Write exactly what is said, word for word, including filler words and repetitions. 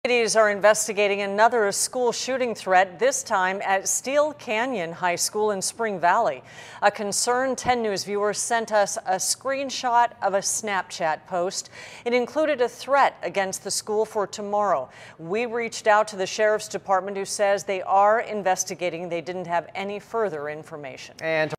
Deputies are investigating another school shooting threat, this time at Steele Canyon High School in Spring Valley. A concerned ten News viewer sent us a screenshot of a Snapchat post. It included a threat against the school for tomorrow. We reached out to the Sheriff's Department, who says they are investigating. They didn't have any further information. And